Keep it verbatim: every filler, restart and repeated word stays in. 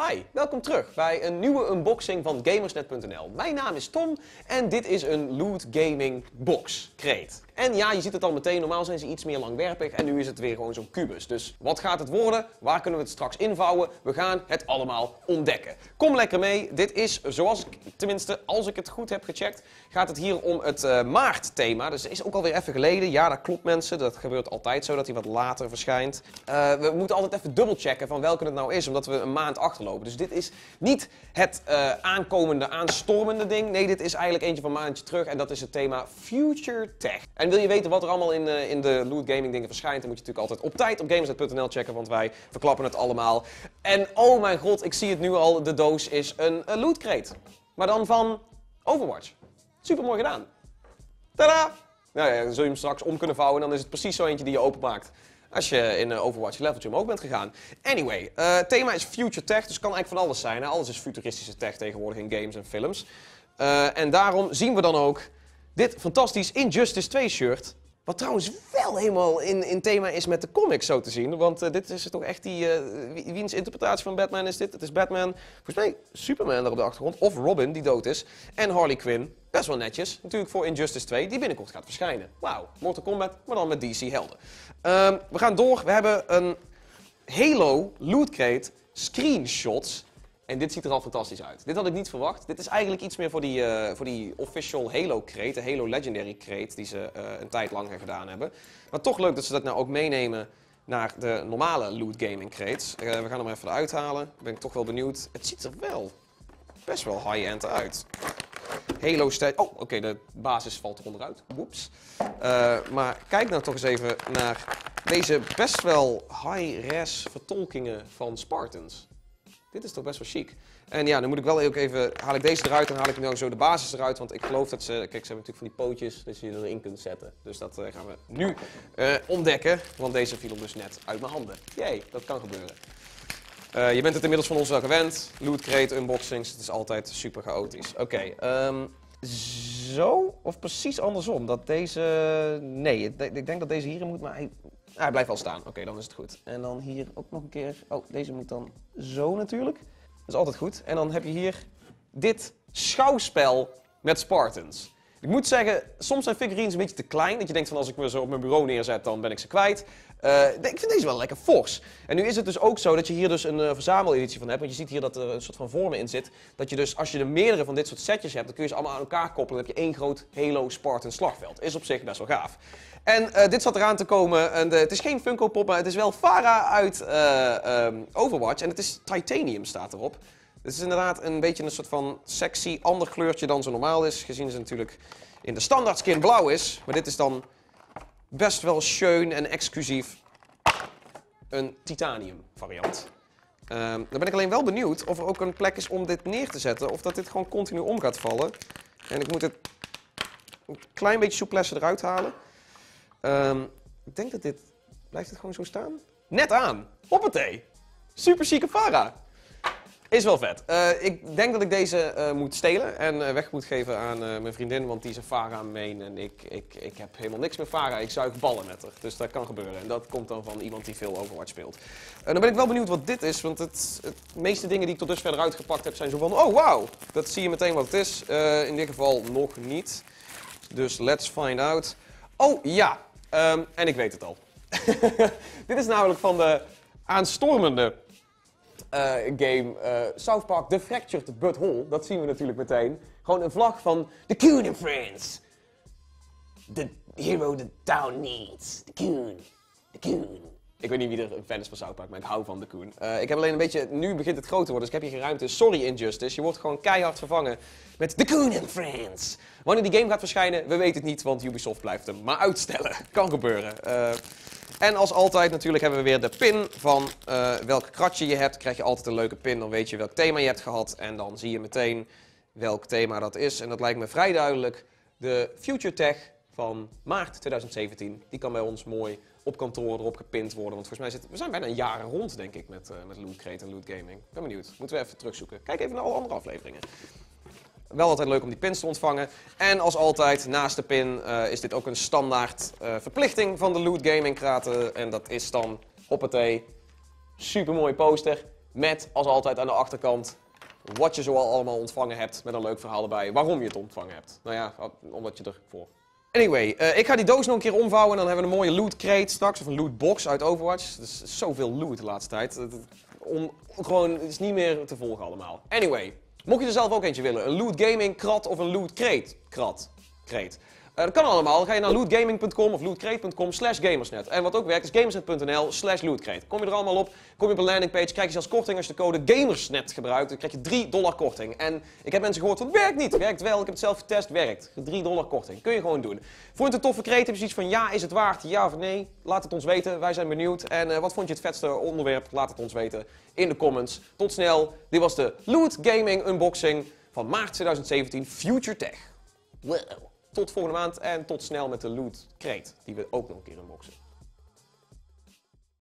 Hi, welkom terug bij een nieuwe unboxing van Gamersnet punt n l. Mijn naam is Tom en dit is een Loot Gaming Box Crate. En ja, je ziet het al meteen, normaal zijn ze iets meer langwerpig en nu is het weer gewoon zo'n kubus. Dus wat gaat het worden? Waar kunnen we het straks invouwen? We gaan het allemaal ontdekken. Kom lekker mee. Dit is, zoals ik, tenminste als ik het goed heb gecheckt, gaat het hier om het uh, maartthema. Dus het is ook alweer even geleden. Ja, dat klopt mensen. Dat gebeurt altijd zo dat hij wat later verschijnt. Uh, we moeten altijd even dubbelchecken van welke het nou is, omdat we een maand achterlopen. Dus dit is niet het uh, aankomende, aanstormende ding. Nee, dit is eigenlijk eentje van een maandje terug en dat is het thema Future Tech. En wil je weten wat er allemaal in, uh, in de Loot Gaming dingen verschijnt, dan moet je natuurlijk altijd op tijd op Gamersnet punt n l checken, want wij verklappen het allemaal. En oh mijn god, ik zie het nu al, de doos is een, een loot crate. Maar dan van Overwatch. Super mooi gedaan. Tada! Nou ja, dan zul je hem straks om kunnen vouwen en dan is het precies zo eentje die je openmaakt als je in uh, Overwatch leveltje omhoog bent gegaan. Anyway, uh, het thema is Future Tech, dus het kan eigenlijk van alles zijn. Hè? Alles is futuristische tech tegenwoordig in games en films. Uh, en daarom zien we dan ook dit fantastisch Injustice twee shirt. Wat trouwens wel helemaal in, in thema is met de comics zo te zien. Want uh, dit is toch echt die... Uh, wie, wiens interpretatie van Batman is dit? Het is Batman, volgens mij Superman daar op de achtergrond. Of Robin, die dood is. En Harley Quinn. Best wel netjes. Natuurlijk voor Injustice twee, die binnenkort gaat verschijnen. Wauw, Mortal Kombat, maar dan met D C helden. Um, we gaan door. We hebben een Halo Loot Crate screenshots. En dit ziet er al fantastisch uit. Dit had ik niet verwacht. Dit is eigenlijk iets meer voor die, uh, voor die official Halo crate, de Halo Legendary crate, die ze uh, een tijd lang gedaan hebben. Maar toch leuk dat ze dat nou ook meenemen naar de normale Loot Gaming crates. Uh, we gaan hem even eruit halen. Ben ik toch wel benieuwd. Het ziet er wel best wel high-end uit. Halo Stat... Oh, oké, okay, de basis valt er onderuit. Woeps. Uh, maar kijk nou toch eens even naar deze best wel high-res vertolkingen van Spartans. Dit is toch best wel chic. En ja, dan moet ik wel ook even, haal ik deze eruit en haal ik nu zo de basis eruit. Want ik geloof dat ze, kijk, ze hebben natuurlijk van die pootjes dat je erin kunt zetten. Dus dat uh, gaan we nu uh, ontdekken. Want deze viel dus net uit mijn handen. Jee, dat kan gebeuren. Uh, je bent het inmiddels van ons wel gewend. Loot crate, unboxings, het is altijd super chaotisch. Oké, okay, um, zo of precies andersom. Dat deze, nee, ik denk dat deze hierin moet, maar hij... Ah, hij blijft wel staan. Oké, okay, dan is het goed. En dan hier ook nog een keer... Oh, deze moet dan zo natuurlijk. Dat is altijd goed. En dan heb je hier dit schouwspel met Spartans. Ik moet zeggen, soms zijn figurines een beetje te klein. Dat je denkt van als ik me zo op mijn bureau neerzet, dan ben ik ze kwijt. Uh, ik vind deze wel lekker fors. En nu is het dus ook zo dat je hier dus een uh, verzameleditie van hebt. Want je ziet hier dat er een soort van vormen in zit. Dat je dus, als je er meerdere van dit soort setjes hebt, dan kun je ze allemaal aan elkaar koppelen. Dan heb je één groot Halo Spartan slagveld. Is op zich best wel gaaf. En uh, dit zat eraan te komen. En, uh, het is geen Funko Pop, maar het is wel Pharah uit uh, um, Overwatch. En het is titanium, staat erop. Het is inderdaad een beetje een soort van sexy ander kleurtje dan zo normaal is. Gezien ze natuurlijk in de standaard skin blauw is. Maar dit is dan best wel schön en exclusief een titanium variant. Um, dan ben ik alleen wel benieuwd of er ook een plek is om dit neer te zetten. Of dat dit gewoon continu om gaat vallen. En ik moet het een klein beetje souplesse eruit halen. Um, ik denk dat dit... Blijft het gewoon zo staan? Net aan! Hoppatee! Super chique Pharah! Is wel vet. Uh, ik denk dat ik deze uh, moet stelen en uh, weg moet geven aan uh, mijn vriendin, want die is een Pharah main en ik, ik, ik heb helemaal niks met Pharah. Ik zuig ballen met haar, dus dat kan gebeuren. En dat komt dan van iemand die veel Overwatch speelt. Uh, dan ben ik wel benieuwd wat dit is, want het, het meeste dingen die ik tot dusver eruit gepakt heb zijn zo van, oh wauw, dat zie je meteen wat het is. Uh, in dit geval nog niet. Dus let's find out. Oh ja, um, en ik weet het al. Dit is namelijk van de aanstormende Uh, game uh, South Park The Fractured But Whole. Dat zien we natuurlijk meteen. Gewoon een vlag van The Coon and Friends. The hero the town needs. The Coon. The Coon. Ik weet niet wie er een fan is van South Park, maar ik hou van The Coon. Uh, ik heb alleen een beetje... Nu begint het groot te worden, dus ik heb hier geen ruimte. Sorry Injustice, je wordt gewoon keihard vervangen met The Coon and Friends. Wanneer die game gaat verschijnen, we weten het niet, want Ubisoft blijft hem maar uitstellen. Kan gebeuren. Uh, En als altijd natuurlijk hebben we weer de pin van uh, welk kratje je hebt. Krijg je altijd een leuke pin, dan weet je welk thema je hebt gehad. En dan zie je meteen welk thema dat is. En dat lijkt me vrij duidelijk. De Future Tech van maart tweeduizend zeventien. Die kan bij ons mooi op kantoor erop gepind worden. Want volgens mij zitten we zijn bijna een jaar rond, denk ik, met, uh, met Loot Crate en Loot Gaming. Ik ben benieuwd. Moeten we even terugzoeken. Kijk even naar alle andere afleveringen. Wel altijd leuk om die pins te ontvangen. En als altijd, naast de pin uh, is dit ook een standaard uh, verplichting van de Loot Gaming kraten. En dat is dan, hoppatee, super mooie poster. Met, als altijd aan de achterkant, wat je zoal allemaal ontvangen hebt. Met een leuk verhaal erbij waarom je het ontvangen hebt. Nou ja, omdat je ervoor... Anyway, uh, ik ga die doos nog een keer omvouwen en dan hebben we een mooie loot crate straks. Of een loot box uit Overwatch. Er is zoveel loot de laatste tijd. Om, gewoon, het is niet meer te volgen allemaal. Anyway, mocht je er zelf ook eentje willen. Een loot gaming krat of een loot crate krat. Crate. Uh, dat kan allemaal. Dan ga je naar lootgaming punt com of lootcrate punt com slash gamersnet. En wat ook werkt is gamersnet punt n l slash lootcrate. Kom je er allemaal op, kom je op een landingpage, krijg je zelfs korting als je de code gamersnet gebruikt. Dan krijg je drie dollar korting. En ik heb mensen gehoord van werkt niet. Werkt wel, ik heb het zelf getest, werkt. drie dollar korting. Kun je gewoon doen. Vond je het een toffe crate? Heb je iets van ja, is het waard? Ja of nee? Laat het ons weten. Wij zijn benieuwd. En uh, wat vond je het vetste onderwerp? Laat het ons weten in de comments. Tot snel. Dit was de Loot Gaming unboxing van maart tweeduizend zeventien Future Tech. Wow. Tot volgende maand en tot snel met de Loot Crate, die we ook nog een keer unboxen.